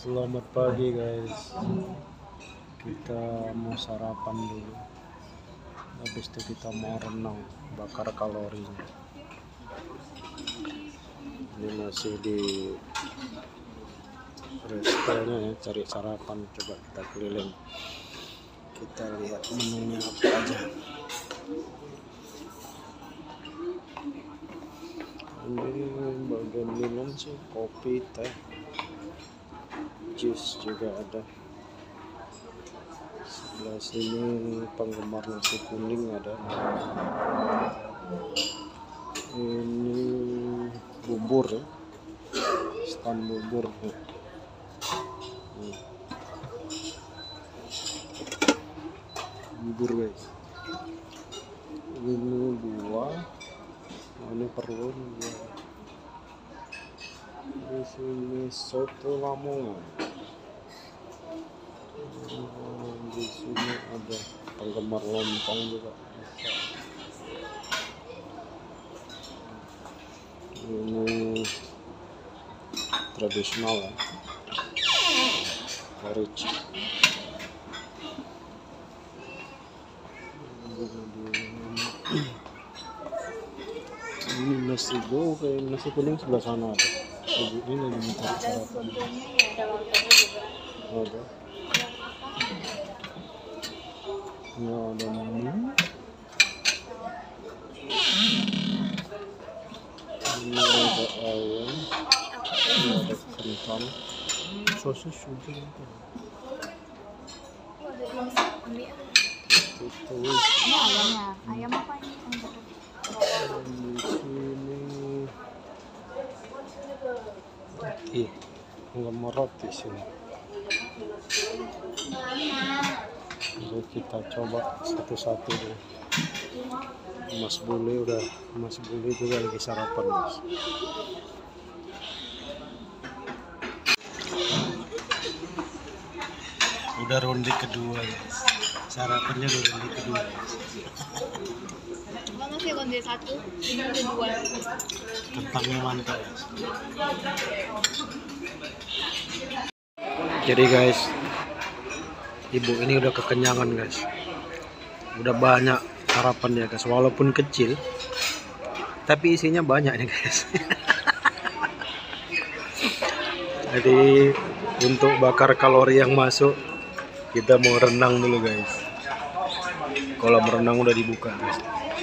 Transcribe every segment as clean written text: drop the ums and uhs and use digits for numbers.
Selamat pagi guys. Kita mau sarapan dulu. Habis itu kita mau renang, bakar kalorinya. Ini masih di restonya ya, cari sarapan. Coba kita keliling. Kita lihat menunya apa aja. Ini bagian minum sih, kopi, teh, jus juga ada. Sebelah sini penggemar nasi kuning ada. Ini bubur ya, stand bubur ya. Bubur guys. Ini buah, ini perun buah. Di sini soto Lamongan. Di sini ada penggemar lontong juga. Ini tradisional ya, porridge. Ini nasi go, kayak nasi kuning sebelah sana ada. Ibu ini lagi minta sarapan. Ada. Ini ada mie. Ini ada ayam. Ini ada kentang. Sosis juga. Itu. Ini ayamnya. Ayam apa ini? Di sini roti, nggak mau roti sini. Jadi kita coba satu-satu deh. Mas Bule juga lagi sarapan guys. Udah ronde kedua guys. Sarapannya udah ronde kedua guys. Masih ronde 1, ini ronde 2. Kentangnya mantap guys. Jadi guys, ibu ini udah kekenyangan guys. Udah banyak sarapan ya guys, walaupun kecil tapi isinya banyak nih guys. Jadi untuk bakar kalori yang masuk, kita mau renang dulu guys. Kolam renang udah dibuka guys.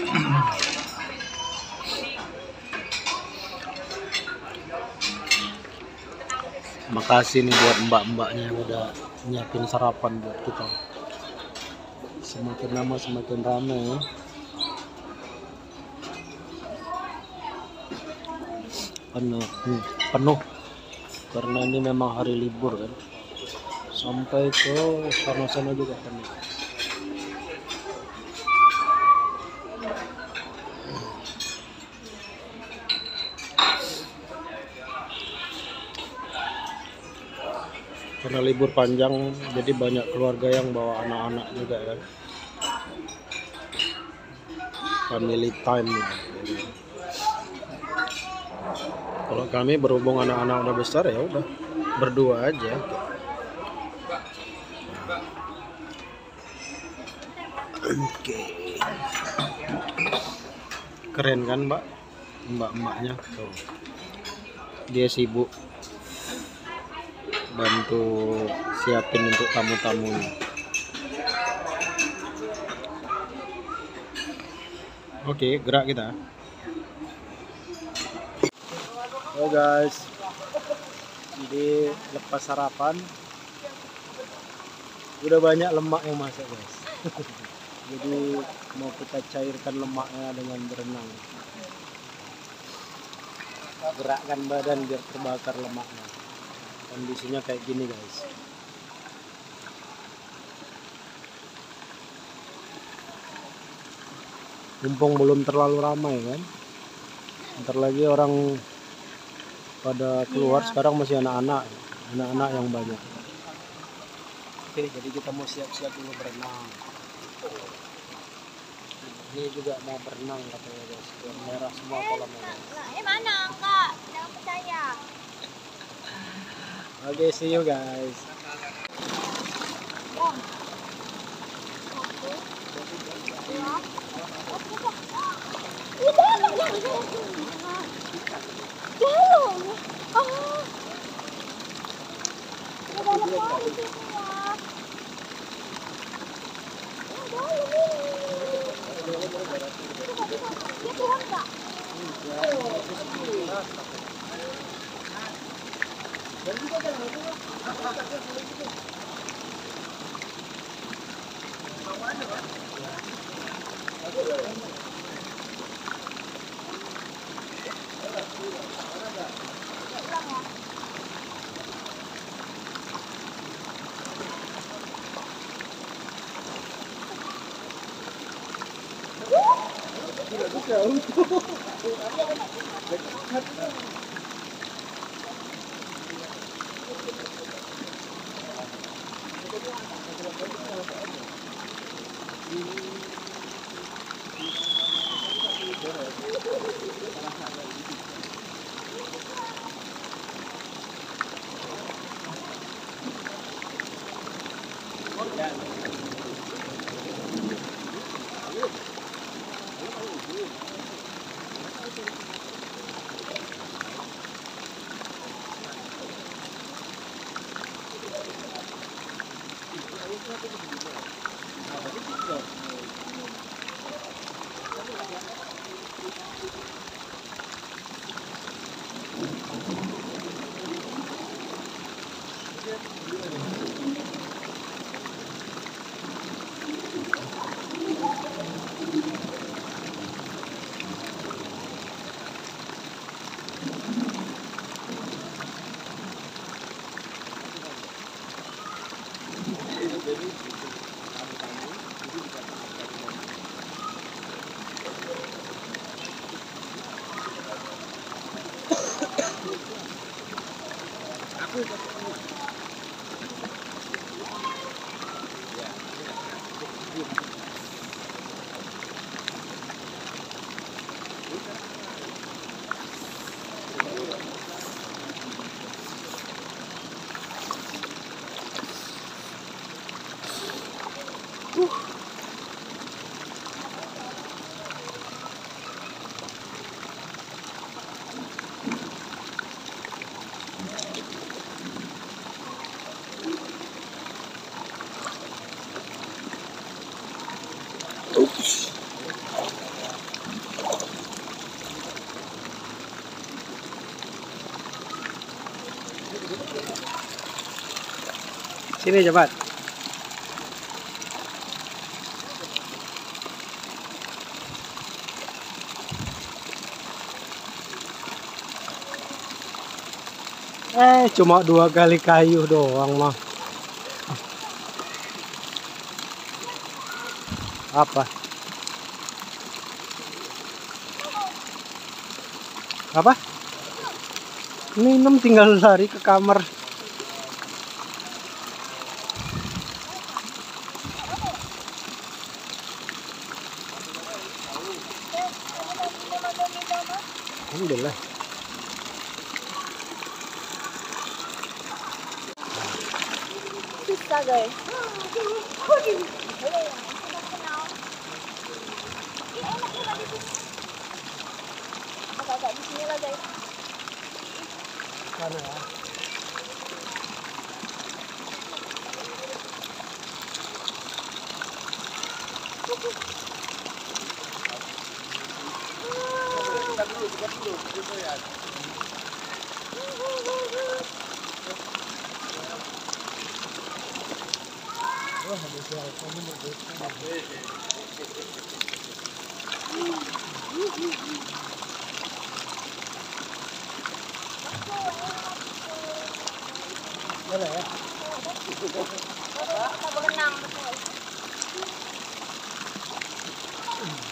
Makasih nih buat mbak-mbaknya yang udah nyiapin sarapan buat kita. Semakin lama semakin ramai ya. Penuh karena ini memang hari libur kan. Sampai ke sana-sana juga penuh. Karena libur panjang, jadi banyak keluarga yang bawa anak-anak juga kan. Family time ya. Kalau kami berhubung anak-anak udah besar ya udah berdua aja. Oke. Keren kan mbak-mbaknya tuh. Dia sibuk bantu siapin untuk tamu-tamunya. Oke, gerak kita. Oke guys, jadi lepas sarapan udah banyak lemak yang masuk guys. Jadi mau kita cairkan lemaknya dengan berenang. Gerakkan badan biar terbakar lemaknya. Kondisinya kayak gini guys. Mumpung belum terlalu ramai kan. Ntar lagi orang pada keluar, sekarang masih anak-anak yang banyak. Oke, jadi kita mau siap-siap dulu berenang. Ini juga mau berenang katanya guys. Biar merah semua kolamnya guys. Nah, mana kak? Jangan percaya. Oke, see you guys. Sini cepat. Cuma 2 kali kayu doang mah. Apa? Apa? Minum tinggal lari ke kamar. Alhamdulillah. Susah guys. Agak-agak di sini lah guys. Sana ya. Boleh ya? Kita berenang betul.